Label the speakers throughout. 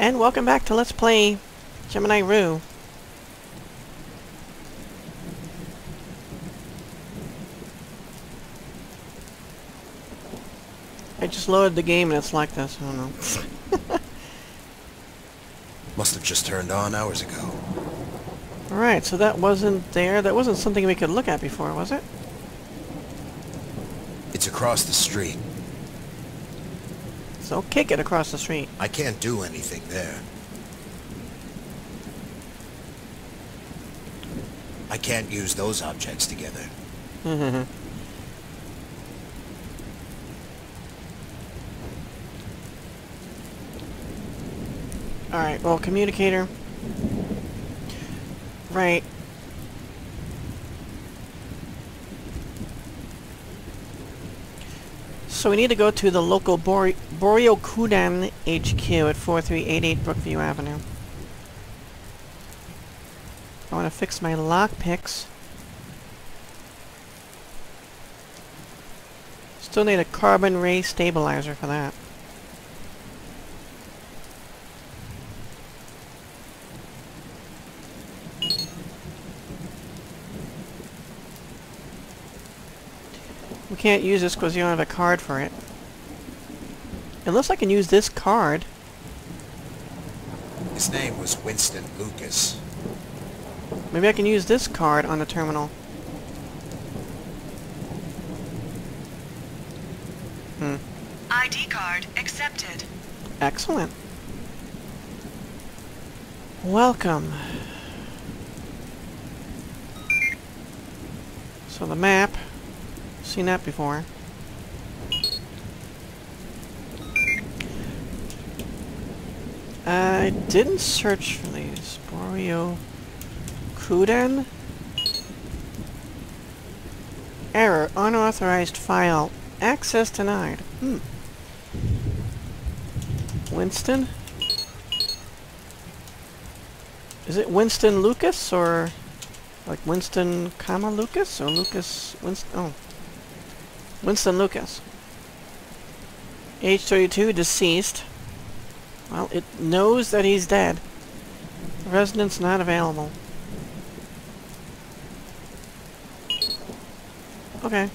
Speaker 1: And welcome back to Let's Play Gemini Rue. I just loaded the game and it's like this. I don't know.
Speaker 2: Must have just turned on hours ago.
Speaker 1: Alright, so that wasn't there. That wasn't something we could look at before, was it?
Speaker 2: It's across the street.
Speaker 1: So kick it across the street.
Speaker 2: I can't do anything there. I can't use those objects together.
Speaker 1: Alright, well, communicator. Right. So we need to go to the local Boryokudan HQ at 4388 Brookview Avenue. I want to fix my lockpicks. Still need a carbon ray stabilizer for that. We can't use this because you don't have a card for it. Unless I can use this card.
Speaker 2: His name was Winston Lucas.
Speaker 1: Maybe I can use this card on the terminal.
Speaker 3: ID card accepted.
Speaker 1: Excellent. Welcome. So the map. Seen that before. I didn't search for these. Boryokudan? Error. Unauthorized file. Access denied. Winston? Is it Winston Lucas or like Winston, comma Lucas or Lucas Winston? Oh. Winston Lucas. Age 32, deceased. Well, it knows that he's dead. Residence not available. Okay.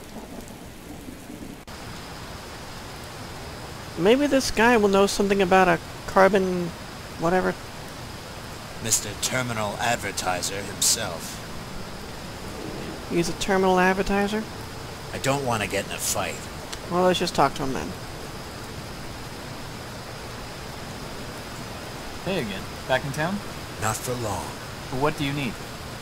Speaker 1: Maybe this guy will know something about a carbon... whatever.
Speaker 2: Mr. Terminal Advertiser himself.
Speaker 1: He's a terminal advertiser?
Speaker 2: I don't want to get in a fight.
Speaker 1: Well, let's just talk to him then.
Speaker 4: Hey again. Back in town?
Speaker 2: Not for long.
Speaker 4: What do you need?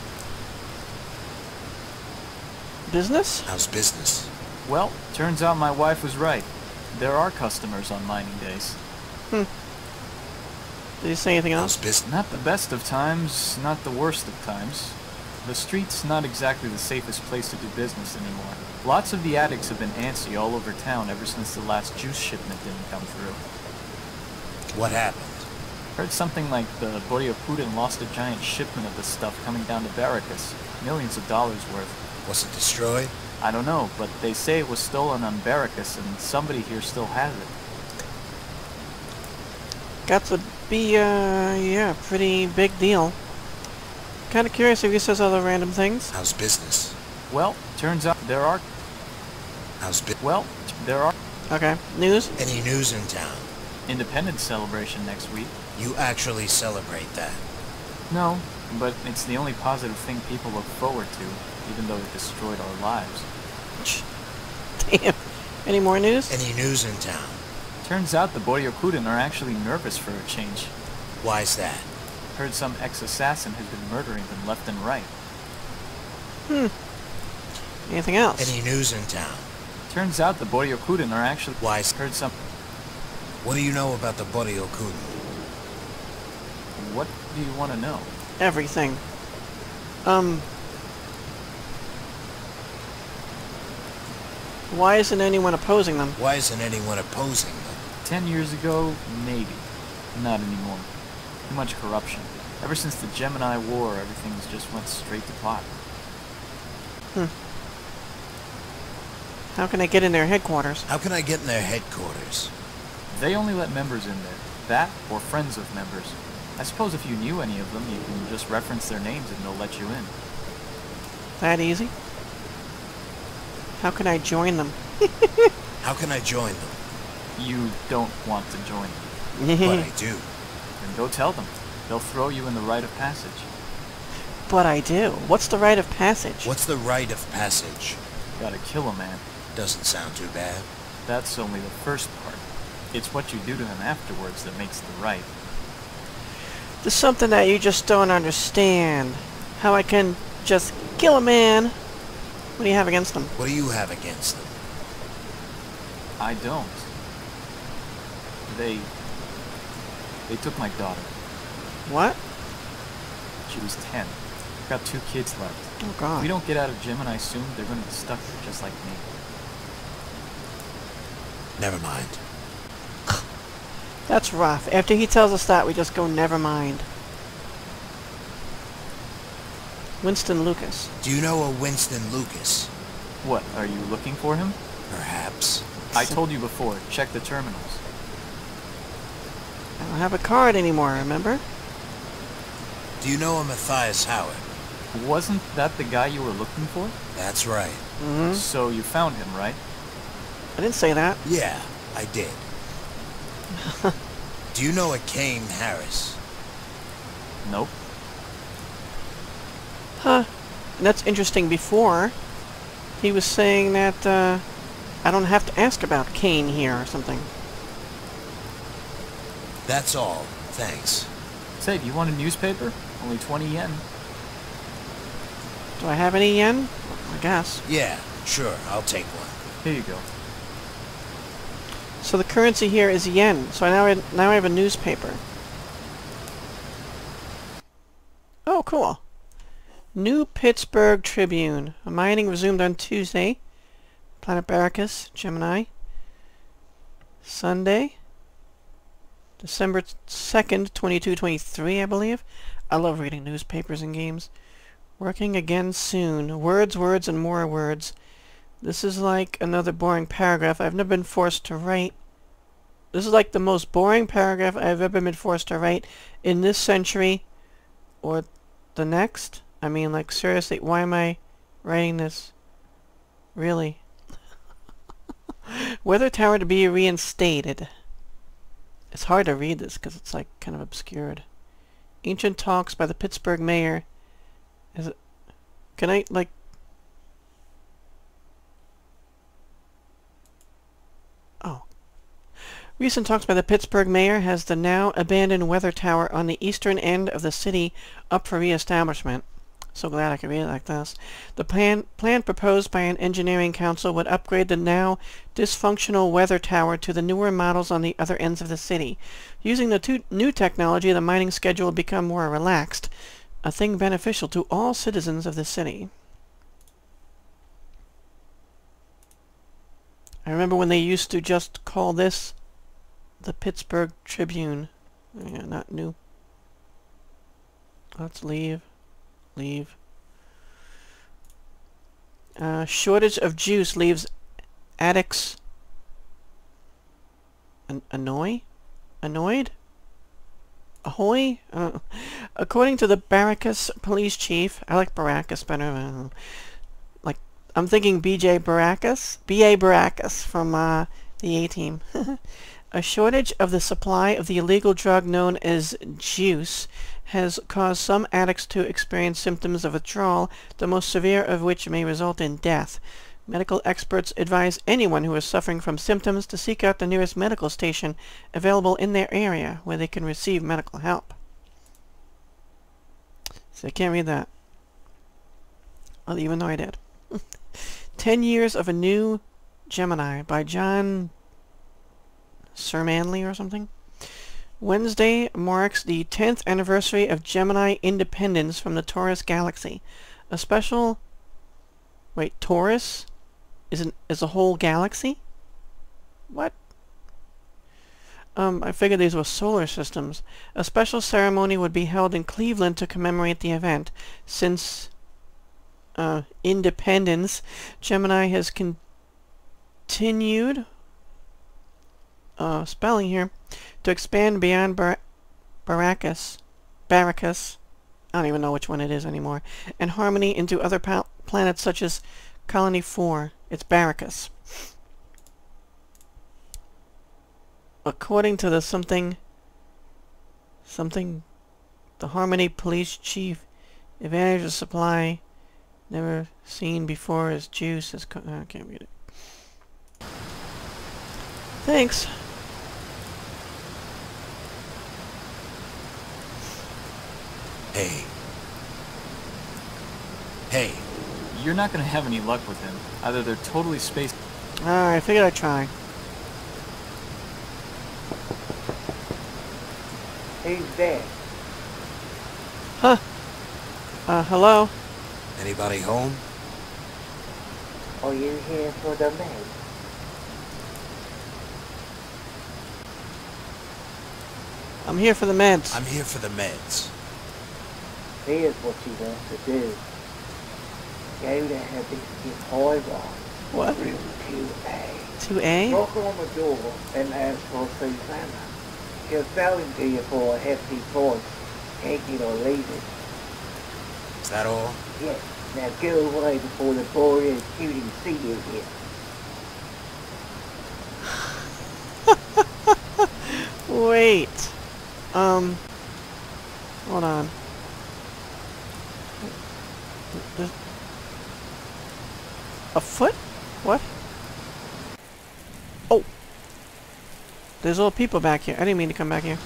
Speaker 1: Business?
Speaker 2: How's business?
Speaker 4: Well, turns out my wife was right. There are customers on mining days.
Speaker 1: Did he say anything
Speaker 2: How's
Speaker 1: else?
Speaker 2: business?
Speaker 4: Not the best of times, not the worst of times. The street's not exactly the safest place to do business anymore. Lots of the addicts have been antsy all over town ever since the last juice shipment didn't come through.
Speaker 2: What happened?
Speaker 4: Heard something like the Boryokudan lost a giant shipment of the stuff coming down to Barracus. Millions of dollars worth.
Speaker 2: Was it destroyed?
Speaker 4: I don't know, but they say it was stolen on Barracus and somebody here still has it.
Speaker 1: Got to be, yeah, pretty big deal. Kinda curious if he says other random things.
Speaker 2: How's business?
Speaker 4: Well, turns out there are...
Speaker 2: How's business?
Speaker 4: Well, there are...
Speaker 1: Okay. News?
Speaker 2: Any news in town?
Speaker 4: Independence celebration next week.
Speaker 2: You actually celebrate that?
Speaker 4: No, but it's the only positive thing people look forward to, even though it destroyed our lives.
Speaker 1: Damn. Any more news?
Speaker 2: Any news in town?
Speaker 4: Turns out the Boryokudan are actually nervous for a change.
Speaker 2: Why's that?
Speaker 4: Heard some ex-assassin has been murdering them left and right.
Speaker 1: Anything else?
Speaker 2: Any news in town?
Speaker 4: Turns out the Boryokudan are actually...
Speaker 2: Why's...
Speaker 4: Heard some...
Speaker 2: What do you know about the Boryokudan?
Speaker 4: What do you want to know?
Speaker 1: Everything. Why isn't anyone opposing them?
Speaker 2: Why isn't anyone opposing them?
Speaker 4: 10 years ago, maybe. Not anymore. Too much corruption. Ever since the Gemini War, everything's just went straight to pot.
Speaker 1: How can I get in their headquarters?
Speaker 2: How can I get in their headquarters?
Speaker 4: They only let members in there. That, or friends of members. I suppose if you knew any of them, you can just reference their names and they'll let you in.
Speaker 1: That easy? How can I join them?
Speaker 2: How can I join them?
Speaker 4: You don't want to join them.
Speaker 2: But I do.
Speaker 4: Then go tell them. They'll throw you in the rite of passage.
Speaker 1: But I do. What's the rite of passage?
Speaker 2: What's the rite of passage?
Speaker 4: Gotta kill a man.
Speaker 2: Doesn't sound too bad.
Speaker 4: That's only the first part. It's what you do to him afterwards that makes the rite.
Speaker 1: There's something that you just don't understand. How I can just kill a man. What do you have against them?
Speaker 2: What do you have against them?
Speaker 4: I don't. They took my daughter.
Speaker 1: What?
Speaker 4: She was 10. Got 2 kids left.
Speaker 1: Oh
Speaker 4: If
Speaker 1: god.
Speaker 4: we don't get out of Gemini soon, they're gonna be stuck here just like me.
Speaker 2: Never mind.
Speaker 1: That's rough. After he tells us that, we just go, never mind. Winston Lucas.
Speaker 2: Do you know a Winston Lucas?
Speaker 4: What, are you looking for him?
Speaker 2: Perhaps.
Speaker 4: I told you before, check the terminals.
Speaker 1: I don't have a card anymore, remember?
Speaker 2: Do you know a Matthias Howard?
Speaker 4: Wasn't that the guy you were looking for?
Speaker 2: That's right.
Speaker 1: Mm-hmm.
Speaker 4: So you found him, right?
Speaker 1: I didn't say that.
Speaker 2: Yeah, I did. Do you know a Kane Harris?
Speaker 4: Nope.
Speaker 1: Huh. And that's interesting. Before, he was saying that, I don't have to ask about Kane here or something.
Speaker 2: That's all. Thanks.
Speaker 4: Say, do you want a newspaper? Only 20 yen.
Speaker 1: Do I have any yen? I guess.
Speaker 2: Yeah, sure. I'll take one.
Speaker 4: Here you go.
Speaker 1: So the currency here is yen. So now I have a newspaper. Oh, cool. New Pittsburgh Tribune. Mining resumed on Tuesday. Planet Barracus, Gemini. Sunday, December 2nd, 2223, I believe. I love reading newspapers and games. Working again soon. Words, words, and more words. This is like another boring paragraph I've never been forced to write. This is like the most boring paragraph I've ever been forced to write in this century or the next. I mean, like, seriously, why am I writing this? Really? Weather tower to be reinstated. It's hard to read this because it's, like, kind of obscured. Ancient talks by the Pittsburgh mayor. Is it... Can I, like... Oh. Recent talks by the Pittsburgh mayor has the now abandoned weather tower on the eastern end of the city up for re-establishment. So glad I could read it like this. The plan proposed by an engineering council would upgrade the now dysfunctional weather tower to the newer models on the other ends of the city. Using the new technology, the mining schedule would become more relaxed, a thing beneficial to all citizens of the city. I remember when they used to just call this the Pittsburgh Tribune. Yeah, not new. Let's leave. Leave. Shortage of juice leaves addicts annoyed? Ahoy? According to the Barracus police chief, I like Barracus better. Like, I'm thinking B.A. Barracus from the A-Team. A shortage of the supply of the illegal drug known as juice has caused some addicts to experience symptoms of withdrawal, the most severe of which may result in death. Medical experts advise anyone who is suffering from symptoms to seek out the nearest medical station available in their area where they can receive medical help. So I can't read that. Well, even though I did. 10 Years of a New Gemini by John Sir Manley or something. Wednesday marks the 10th anniversary of Gemini independence from the Taurus galaxy. A special... Wait, Taurus is a whole galaxy? What? I figured these were solar systems. A special ceremony would be held in Cleveland to commemorate the event. Since independence, Gemini has continued spelling here. To expand beyond Baracus. I don't even know which one it is anymore. And Harmony into other planets such as Colony 4. It's Baracus. According to the something, the Harmony police chief, advantage of supply never seen before is juice. I can't read it. Thanks.
Speaker 2: Hey. Hey.
Speaker 4: You're not gonna have any luck with him. Either they're totally spaced.
Speaker 1: Alright, I figured I'd try.
Speaker 5: Who's there?
Speaker 1: Huh. Hello?
Speaker 2: Anybody home?
Speaker 5: Are you here for the maid?
Speaker 1: I'm here for the meds.
Speaker 2: I'm here for the meds.
Speaker 5: Here's what you want to do. Go to Hibiscus High Rise.
Speaker 1: What?
Speaker 5: Room 2A.
Speaker 1: 2A?
Speaker 5: Knock on the door and ask for Susanna. She'll sell it to you for a hefty price. Take it or leave it.
Speaker 2: Is that all?
Speaker 5: Yes. Now go away before the boy shooting see you again.
Speaker 1: Wait. Hold on. There's a foot? What? Oh. There's all people back here. I didn't mean to come back here.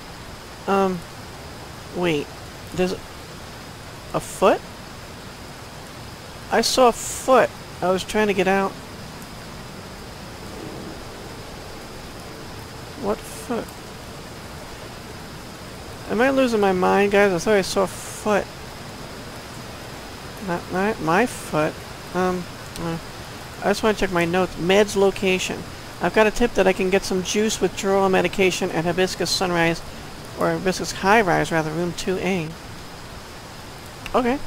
Speaker 1: Wait. There's a foot? I saw a foot. I was trying to get out. What foot? Am I losing my mind, guys? I thought I saw a foot. Not my foot. I just want to check my notes. Meds location. I've got a tip that I can get some juice withdrawal medication at Hibiscus Sunrise, or Hibiscus High Rise, rather, room 2A. Okay.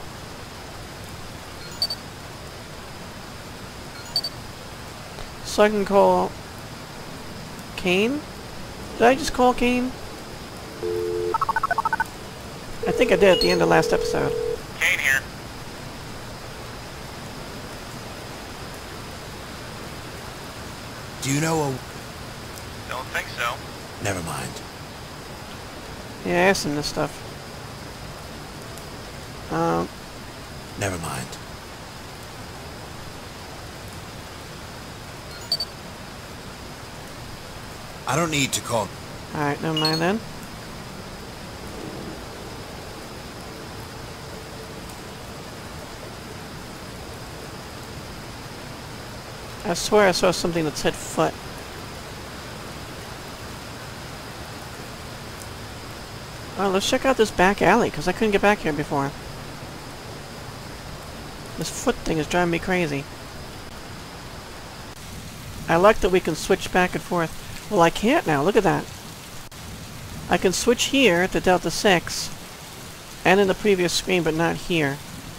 Speaker 1: So I can call Kane? Did I just call Kane? I think I did at the end of last episode.
Speaker 6: Kane here.
Speaker 2: Do you know a...
Speaker 6: Don't think so.
Speaker 2: Never mind.
Speaker 1: Yeah, I asked him this stuff.
Speaker 2: Never mind. I don't need to call...
Speaker 1: Alright, never mind then. I swear I saw something that said foot. Oh, let's check out this back alley, because I couldn't get back here before. This foot thing is driving me crazy. I like that we can switch back and forth. Well, I can't now. Look at that. I can switch here to Delta 6, and in the previous screen, but not here.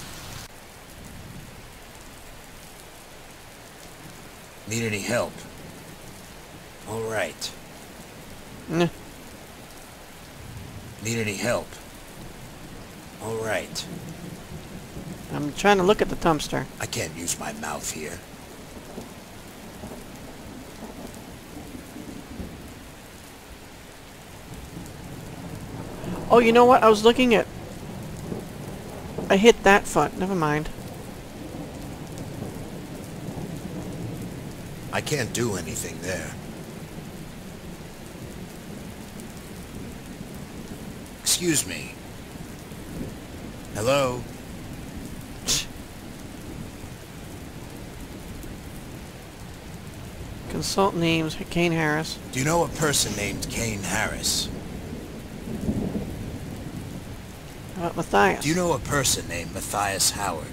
Speaker 2: Need any help? All right.
Speaker 1: Nah.
Speaker 2: Need any help? All right.
Speaker 1: I'm trying to look at the dumpster.
Speaker 2: I can't use my mouth here.
Speaker 1: Oh, you know what? I was looking at... I hit that foot. Never mind.
Speaker 2: I can't do anything there. Excuse me. Hello?
Speaker 1: Consult names, Kane Harris.
Speaker 2: Do you know a person named Kane Harris?
Speaker 1: How about Matthias?
Speaker 2: Do you know a person named Matthias Howard?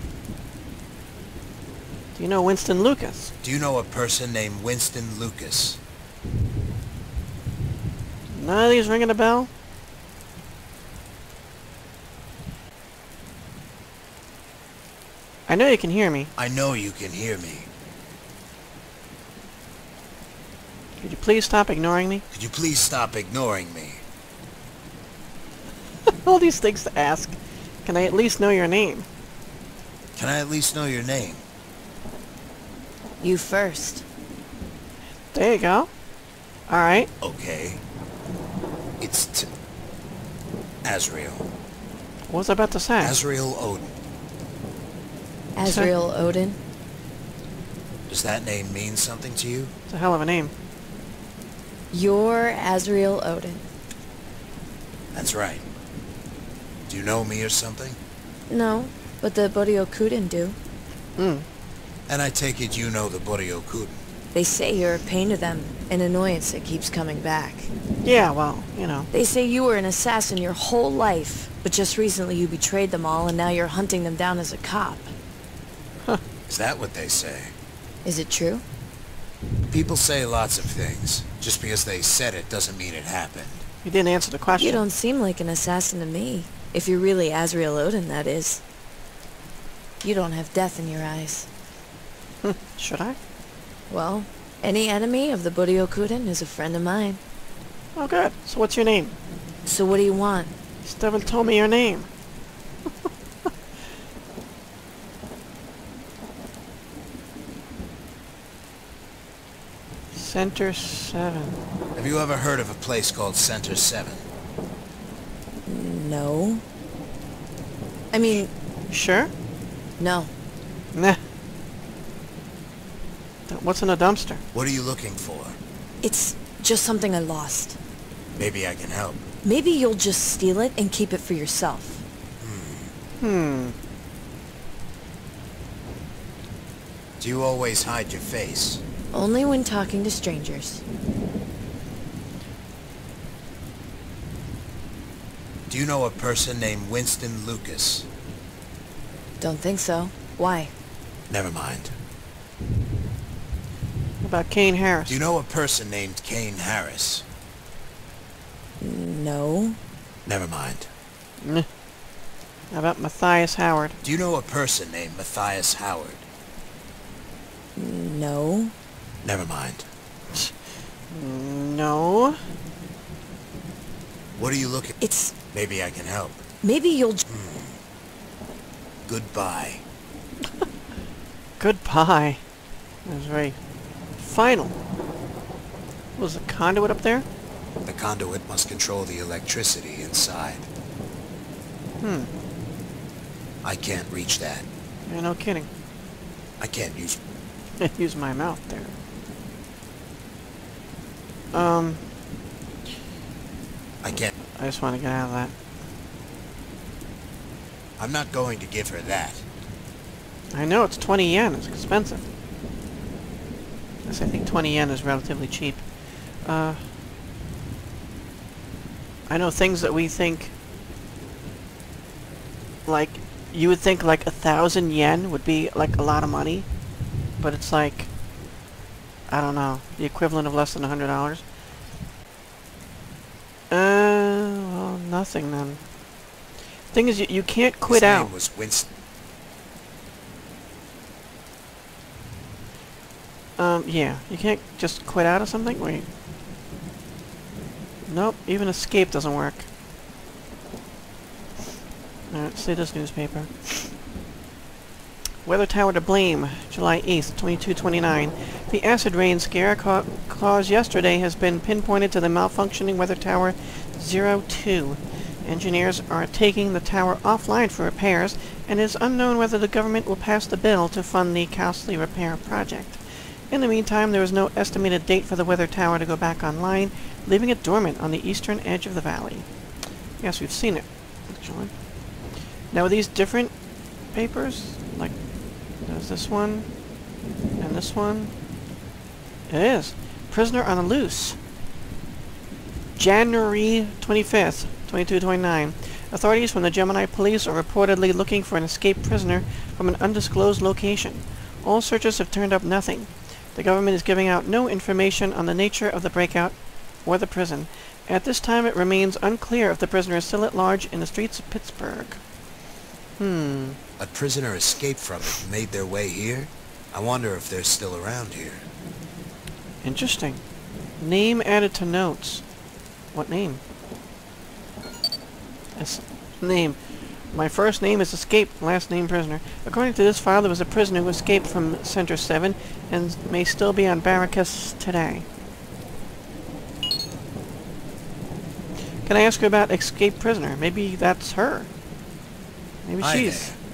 Speaker 1: Do you know Winston Lucas?
Speaker 2: Do you know a person named Winston Lucas?
Speaker 1: None of these ringing a bell? I know you can hear me.
Speaker 2: I know you can hear me.
Speaker 1: Could you please stop ignoring me?
Speaker 2: Could you please stop ignoring me?
Speaker 1: All these things to ask. Can I at least know your name?
Speaker 2: Can I at least know your name?
Speaker 7: You first.
Speaker 1: There you go. Alright.
Speaker 2: Okay. It's Azrael.
Speaker 1: What was I about to say?
Speaker 2: Azrael Odin.
Speaker 7: Azrael Odin.
Speaker 2: Does that name mean something to you?
Speaker 1: It's a hell of a name.
Speaker 7: You're Azrael Odin.
Speaker 2: That's right. Do you know me or something?
Speaker 7: No, but the Boryokuden do.
Speaker 1: Hmm.
Speaker 2: And I take it you know the Boryokuden.
Speaker 7: They say you're a pain to them, an annoyance that keeps coming back.
Speaker 1: Yeah, well, you know.
Speaker 7: They say you were an assassin your whole life, but just recently you betrayed them all and now you're hunting them down as a cop.
Speaker 2: Is that what they say?
Speaker 7: Is it true?
Speaker 2: People say lots of things. Just because they said it doesn't mean it happened.
Speaker 1: You didn't answer the question.
Speaker 7: You don't seem like an assassin to me. If you're really Azrael Odin, that is. You don't have death in your eyes.
Speaker 1: Should I?
Speaker 7: Well, any enemy of the Boryokuden is a friend of mine.
Speaker 1: Oh, good. So what's your name?
Speaker 7: So what do you want?
Speaker 1: You still haven't told me your name. Center 7.
Speaker 2: Have you ever heard of a place called Center 7?
Speaker 7: No. I mean,
Speaker 1: Sure?
Speaker 7: no.
Speaker 1: Nah. What's in a dumpster?
Speaker 2: What are you looking for?
Speaker 7: It's just something I lost.
Speaker 2: Maybe I can help.
Speaker 7: Maybe you'll just steal it and keep it for yourself.
Speaker 1: Hmm.
Speaker 2: Do you always hide your face?
Speaker 7: Only when talking to strangers.
Speaker 2: Do you know a person named Winston Lucas?
Speaker 7: Don't think so. Why?
Speaker 2: Never mind.
Speaker 1: What about Kane Harris?
Speaker 2: Do you know a person named Kane Harris?
Speaker 7: No.
Speaker 2: Never mind.
Speaker 1: Nah. How about Matthias Howard?
Speaker 2: Do you know a person named Matthias Howard?
Speaker 7: No.
Speaker 2: Never mind.
Speaker 1: No.
Speaker 2: What are you looking?
Speaker 7: It's...
Speaker 2: Maybe I can help.
Speaker 7: Maybe you'll...
Speaker 2: Goodbye.
Speaker 1: Goodbye. That was very final. Was the conduit up there?
Speaker 2: The conduit must control the electricity inside.
Speaker 1: Hmm.
Speaker 2: I can't reach that.
Speaker 1: Yeah, no kidding.
Speaker 2: I can't use...
Speaker 1: Use my mouth there.
Speaker 2: I can't...
Speaker 1: I just want to get out of that.
Speaker 2: I'm not going to give her that.
Speaker 1: I know, it's 20 yen. It's expensive. Yes, I think 20 yen is relatively cheap. I know things that we think... Like, you would think like 1,000 yen would be like a lot of money. But it's like... I don't know. The equivalent of less than $100. Well, nothing then. Thing is, you can't quit
Speaker 2: His
Speaker 1: out.
Speaker 2: name was Winston.
Speaker 1: Yeah, you can't just quit out of something. Wait. Nope, even escape doesn't work. Alright, see this newspaper. Weather tower to blame, July 8th, 2229. The acid rain scare caused yesterday has been pinpointed to the malfunctioning weather tower 02. Engineers are taking the tower offline for repairs, and it is unknown whether the government will pass the bill to fund the costly repair project. In the meantime, there is no estimated date for the weather tower to go back online, leaving it dormant on the eastern edge of the valley. Yes, we've seen it, actually. Now, are these different papers? Like, there's this one, and this one. It is. Prisoner on the loose. January 25th, 2229. Authorities from the Gemini police are reportedly looking for an escaped prisoner from an undisclosed location. All searches have turned up nothing. The government is giving out no information on the nature of the breakout or the prison. At this time, it remains unclear if the prisoner is still at large in the streets of Pittsburgh.
Speaker 2: A prisoner escaped from it and made their way here? I wonder if they're still around here.
Speaker 1: Interesting. Name added to notes. What name? Name. My first name is Escape, last name Prisoner. According to this file, there was a prisoner who escaped from Center 7 and may still be on Barracus today. Can I ask her about Escape Prisoner? Maybe that's her. Maybe
Speaker 2: Hi
Speaker 1: she's...
Speaker 2: there.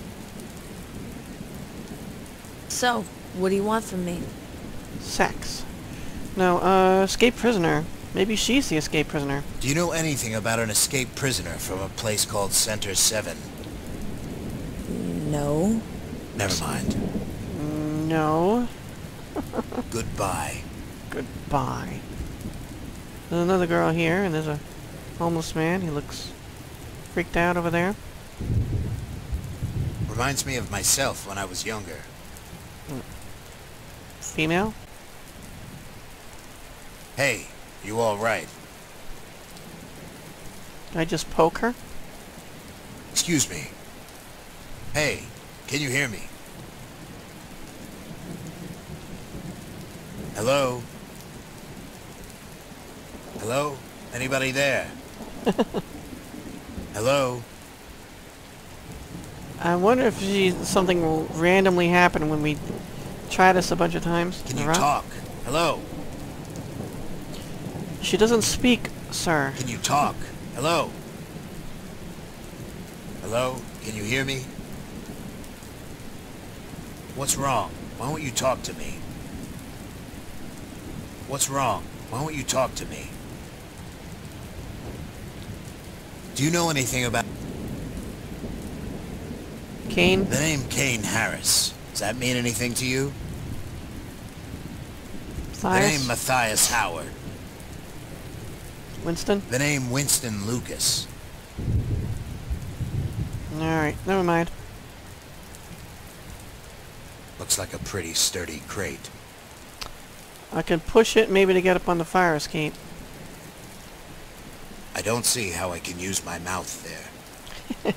Speaker 7: So, what do you want from me?
Speaker 1: Sex. No, Escape Prisoner. Maybe she's the Escape Prisoner.
Speaker 2: Do you know anything about an escaped prisoner from a place called Center 7?
Speaker 7: No.
Speaker 2: Never mind.
Speaker 1: No.
Speaker 2: Goodbye.
Speaker 1: Goodbye. There's another girl here, and there's a homeless man. He looks freaked out over there.
Speaker 2: Reminds me of myself when I was younger.
Speaker 1: Female?
Speaker 2: Hey, you all right?
Speaker 1: Did I just poke her?
Speaker 2: Excuse me. Hey, can you hear me? Hello? Hello? Anybody there? Hello?
Speaker 1: I wonder if something will randomly happen when we try this a bunch of times.
Speaker 2: Can you talk? Hello?
Speaker 1: She doesn't speak, sir.
Speaker 2: Can you talk? Hello? Hello? Can you hear me? What's wrong? Why won't you talk to me? What's wrong? Why won't you talk to me? Do you know anything about...
Speaker 1: Kane?
Speaker 2: The name Kane Harris. Does that mean anything to you? The name Matthias Howard.
Speaker 1: Winston?
Speaker 2: The name Winston Lucas.
Speaker 1: Alright, never mind.
Speaker 2: Looks like a pretty sturdy crate.
Speaker 1: I can push it maybe to get up on the fire escape.
Speaker 2: I don't see how I can use my mouth there.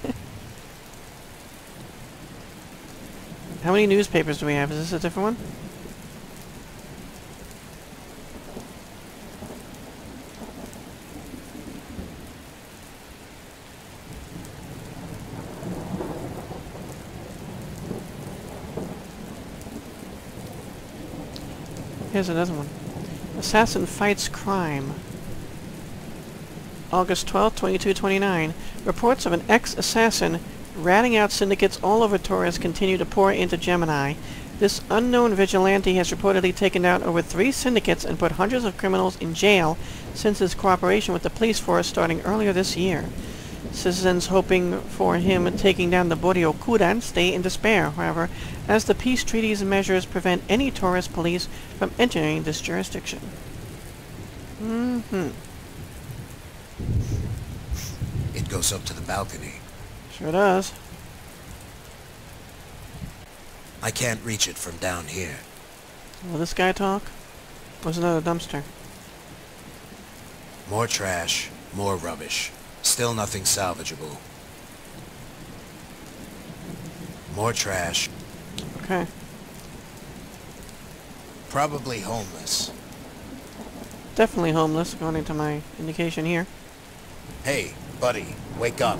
Speaker 1: How many newspapers do we have? Is this a different one? Here's another one. Assassin fights crime. August 12th, 2229. Reports of an ex-assassin ratting out syndicates all over Taurus continue to pour into Gemini. This unknown vigilante has reportedly taken out over 3 syndicates and put hundreds of criminals in jail since his cooperation with the police force starting earlier this year. Citizens hoping for him taking down the Borio Kudan stay in despair, however, as the peace treaties measures prevent any Taurus police from entering this jurisdiction.
Speaker 2: It goes up to the balcony.
Speaker 1: Sure does.
Speaker 2: I can't reach it from down here.
Speaker 1: Will this guy talk? Where's another dumpster?
Speaker 2: More trash, more rubbish. Still nothing salvageable. More trash.
Speaker 1: Okay.
Speaker 2: Probably homeless.
Speaker 1: Definitely homeless, according to my indication here.
Speaker 2: Hey, buddy, wake up.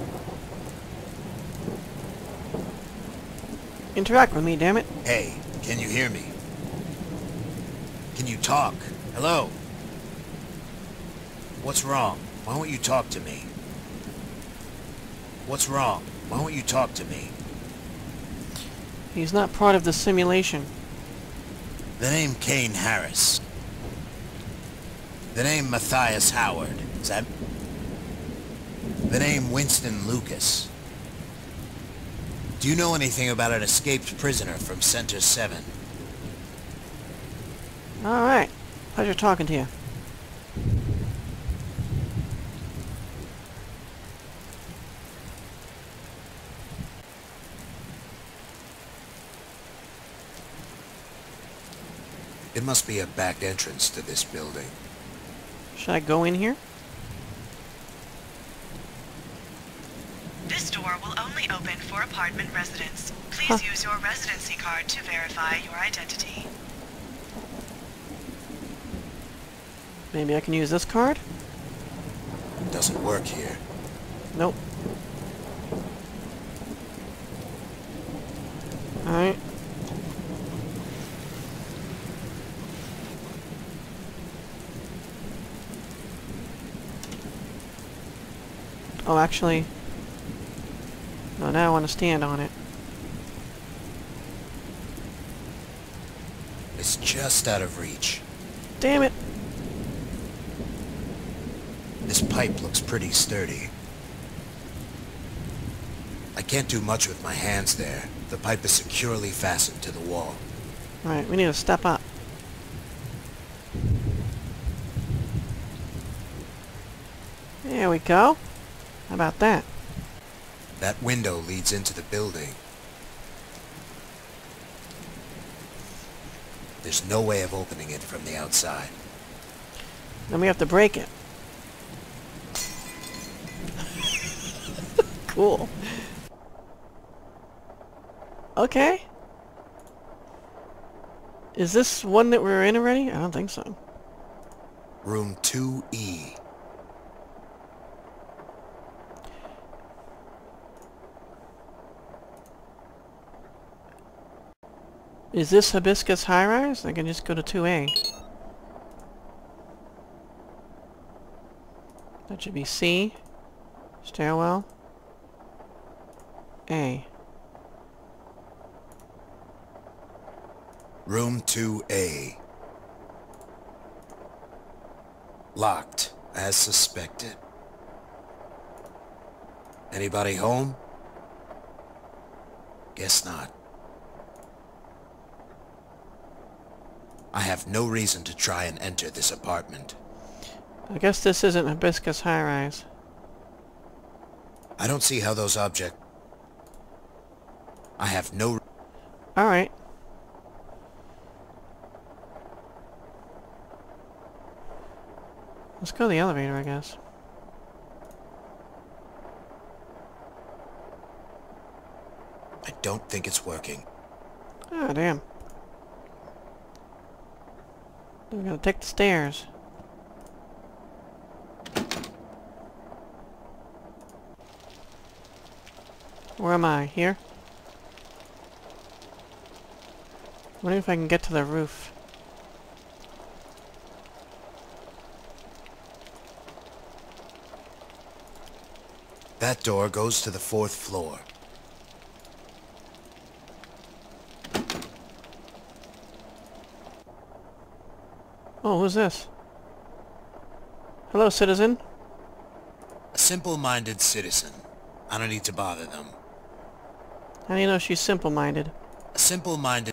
Speaker 1: Interact with me, damn it.
Speaker 2: Hey, can you hear me? Can you talk? Hello? What's wrong? Why won't you talk to me? What's wrong? Why won't you talk to me?
Speaker 1: He's not part of the simulation.
Speaker 2: The name Kane Harris. The name Matthias Howard. Is that... The name Winston Lucas. Do you know anything about an escaped prisoner from Center 7?
Speaker 1: Alright. Pleasure talking to you.
Speaker 2: It must be a back entrance to this building.
Speaker 1: Should I go in here?
Speaker 3: This door will only open for apartment residents. Please use your residency card to verify your identity.
Speaker 1: Maybe I can use this card?
Speaker 2: Doesn't work here.
Speaker 1: Nope. Alright. Oh, actually... No, now I want to stand on it.
Speaker 2: It's just out of reach.
Speaker 1: Damn it!
Speaker 2: This pipe looks pretty sturdy. I can't do much with my hands there. The pipe is securely fastened to the wall.
Speaker 1: Alright, we need to step up. There we go. How about that?
Speaker 2: That window leads into the building. There's no way of opening it from the outside.
Speaker 1: Then we have to break it. Cool. Okay. Is this one that we're in already? I don't think so.
Speaker 2: Room 2E.
Speaker 1: Is this hibiscus high-rise? I can just go to 2A. That should be C. Stairwell. A.
Speaker 2: Room 2A. Locked, as suspected. Anybody home? Guess not. I have no reason to try and enter this apartment.
Speaker 1: I guess this isn't hibiscus high-rise.
Speaker 2: I don't see how those objects... I have no...
Speaker 1: Alright. Let's go to the elevator, I guess.
Speaker 2: I don't think it's working.
Speaker 1: Ah, damn. We're gonna take the stairs. Where am I? Here? Wonder if I can get to the roof.
Speaker 2: That door goes to the 4th floor.
Speaker 1: Oh, who's this? Hello, citizen.
Speaker 2: A simple-minded citizen. I don't need to bother them.
Speaker 1: How do you know she's simple-minded?
Speaker 2: A simple-minded...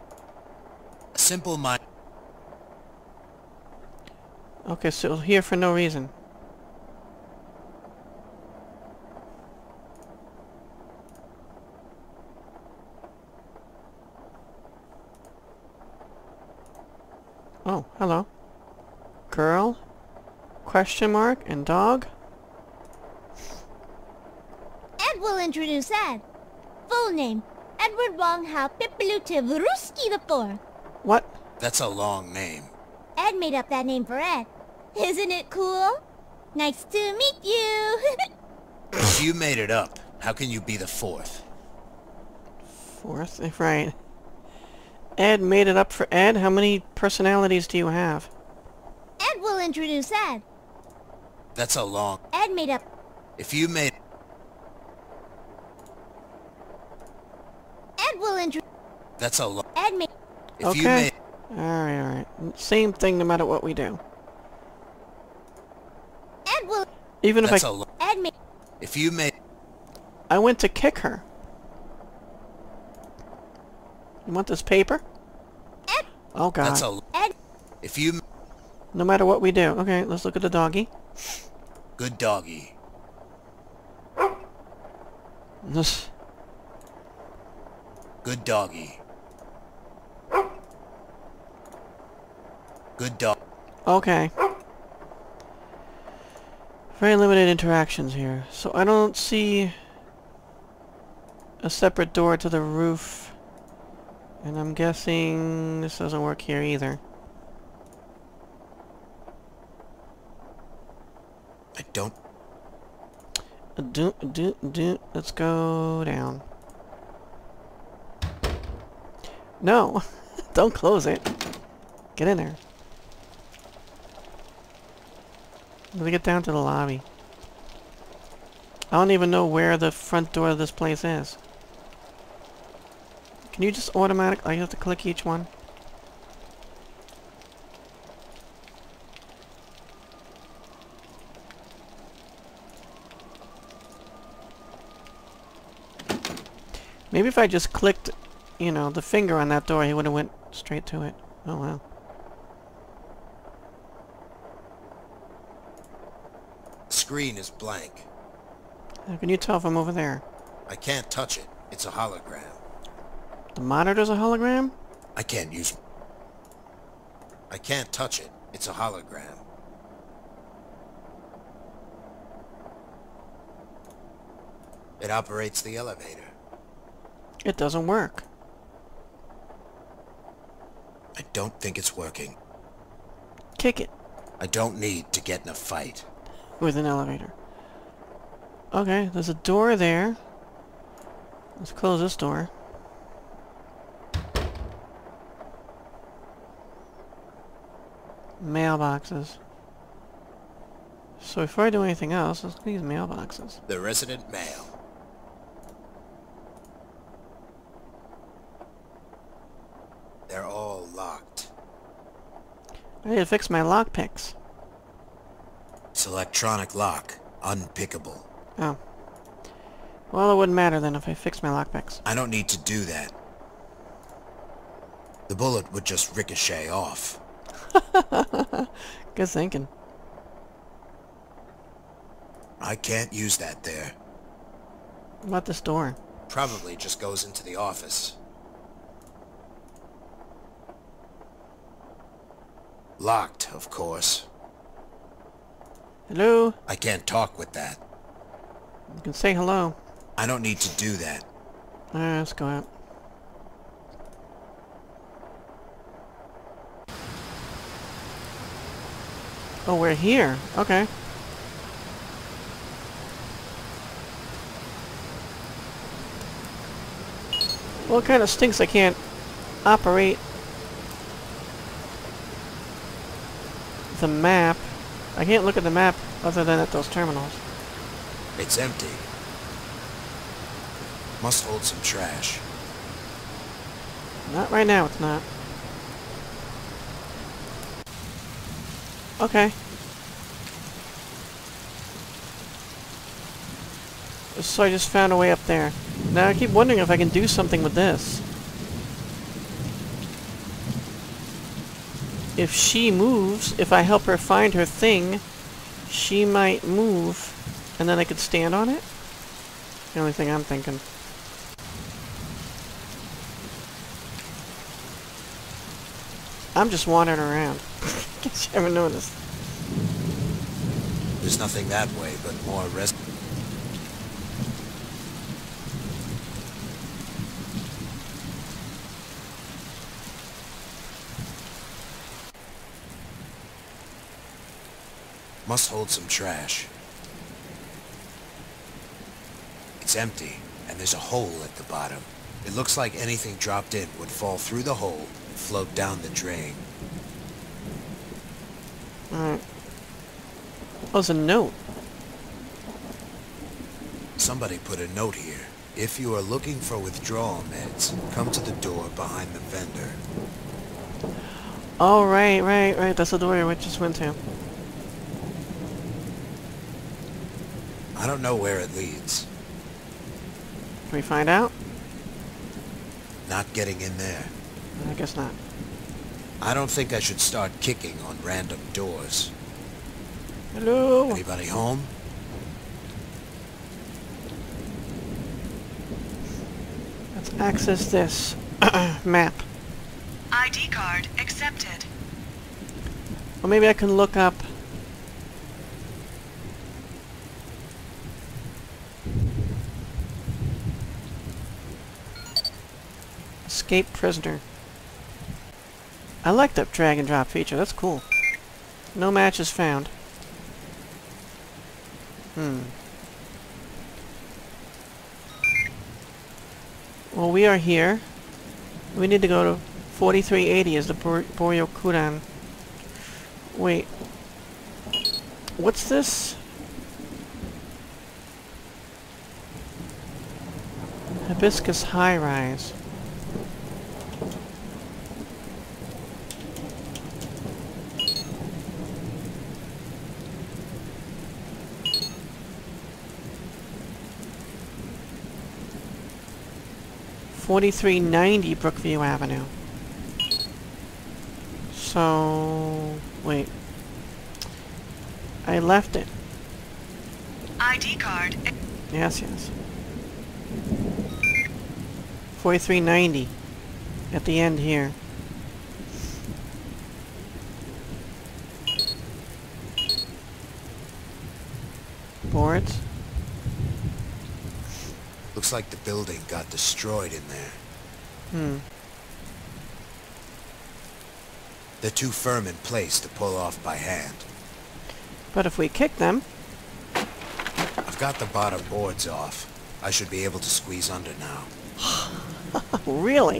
Speaker 1: Okay, so here for no reason. Oh, hello. Girl? Question mark and dog?
Speaker 8: Ed will introduce Ed. Full name, Edward Wong Hao Pipilutivuruski IV.
Speaker 1: What?
Speaker 2: That's a long name.
Speaker 8: Ed made up that name for Ed. Isn't it cool? Nice to meet you.
Speaker 2: If you made it up, how can you be the 4th?
Speaker 1: 4th? If right. Ed made it up for Ed? How many personalities do you have?
Speaker 8: Ed will introduce Ed.
Speaker 2: That's a long...
Speaker 8: Ed made up...
Speaker 2: If you made...
Speaker 8: Ed will introduce...
Speaker 2: That's a long...
Speaker 8: Ed made...
Speaker 2: If
Speaker 1: Okay.
Speaker 2: you made...
Speaker 1: Alright, alright. Same thing no matter what we do.
Speaker 8: Ed will...
Speaker 1: Even if
Speaker 2: That's
Speaker 1: I...
Speaker 2: a long...
Speaker 8: Ed made...
Speaker 2: If you made...
Speaker 1: I went to kick her. You want this paper?
Speaker 8: Ed...
Speaker 1: Oh god.
Speaker 2: That's a...
Speaker 8: Ed...
Speaker 2: If you...
Speaker 1: No matter what we do. Okay, let's look at the doggy.
Speaker 2: Good doggy.
Speaker 1: This...
Speaker 2: Good doggy. Good dog.
Speaker 1: Okay. Very limited interactions here. So I don't see a separate door to the roof. And I'm guessing this doesn't work here either.
Speaker 2: don't...
Speaker 1: Let's go down. No! Don't close it. Get in there. Let me get down to the lobby. I don't even know where the front door of this place is. Can you just automatically... you have to click each one? Maybe if I just clicked, you know, the finger on that door, he would have went straight to it. Oh, wow.
Speaker 2: Screen is blank.
Speaker 1: How can you tell if I'm over there?
Speaker 2: I can't touch it. It's a hologram.
Speaker 1: The monitor's a hologram?
Speaker 2: I can't touch it. It's a hologram. It operates the elevator.
Speaker 1: It doesn't work.
Speaker 2: I don't think it's working.
Speaker 1: Kick it.
Speaker 2: I don't need to get in a fight.
Speaker 1: With an elevator. Okay, there's a door there. Let's close this door. Mailboxes. So before I do anything else, let's look at these mailboxes.
Speaker 2: The resident mail. They're all locked.
Speaker 1: I need to fix my lockpicks.
Speaker 2: It's electronic lock. Unpickable.
Speaker 1: Oh. Well, it wouldn't matter then if I fixed my lockpicks.
Speaker 2: I don't need to do that. The bullet would just ricochet off.
Speaker 1: Good thinking.
Speaker 2: I can't use that there.
Speaker 1: What about this door?
Speaker 2: Probably just goes into the office. Locked, of course.
Speaker 1: Hello?
Speaker 2: I can't talk with that.
Speaker 1: You can say hello.
Speaker 2: I don't need to do that.
Speaker 1: Alright, let's go out. Oh, we're here. Okay. Well, it kind of stinks I can't operate the map. I can't look at the map other than at those terminals.
Speaker 2: It's empty. Must hold some trash.
Speaker 1: Not right now, it's not. Okay. So I just found a way up there. Now I keep wondering if I can do something with this. If she moves, if I help her find her thing, she might move, and then I could stand on it? The only thing I'm thinking. I'm just wandering around. Guess you haven't noticed.
Speaker 2: There's nothing that way but more rest. Must hold some trash. It's empty, and there's a hole at the bottom. It looks like anything dropped in would fall through the hole and float down the drain.
Speaker 1: Alright. Oh, it's a note.
Speaker 2: Somebody put a note here. If you are looking for withdrawal meds, come to the door behind the vendor.
Speaker 1: Oh, right. That's the door we just went to.
Speaker 2: I don't know where it leads.
Speaker 1: Can we find out?
Speaker 2: Not getting in there.
Speaker 1: I guess not.
Speaker 2: I don't think I should start kicking on random doors.
Speaker 1: Hello?
Speaker 2: Anybody home?
Speaker 1: Let's access this map.
Speaker 3: ID card accepted.
Speaker 1: Or maybe I can look up... Escape prisoner. I like that drag and drop feature. That's cool. No matches found. Well, we are here. We need to go to 4380 is the Boryokudan. Wait. What's this? Hibiscus High Rise. $43.90 Brookview Avenue. So wait. I left it.
Speaker 3: ID card.
Speaker 1: Yes, yes. $43.90 at the end here. Boards.
Speaker 2: Looks like the building got destroyed in there. They're too firm in place to pull off by hand.
Speaker 1: But if we kick them...
Speaker 2: I've got the bottom boards off. I should be able to squeeze under now.
Speaker 1: Really?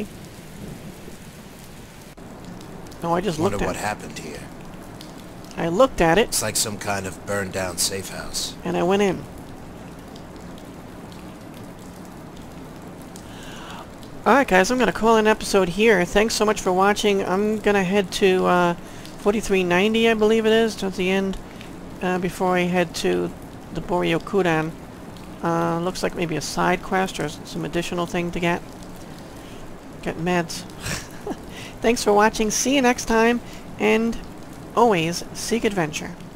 Speaker 1: No, I just looked
Speaker 2: Wonder
Speaker 1: at
Speaker 2: what
Speaker 1: it.
Speaker 2: happened here.
Speaker 1: I looked at it,
Speaker 2: It's like some kind of burned down safe house.
Speaker 1: and I went in. Alright guys, I'm going to call an episode here. Thanks so much for watching. I'm going to head to 4390, I believe it is, towards the end, before I head to the Boryokudan. Looks like maybe a side quest or some additional thing to get. Get meds. Thanks for watching. See you next time, and always seek adventure.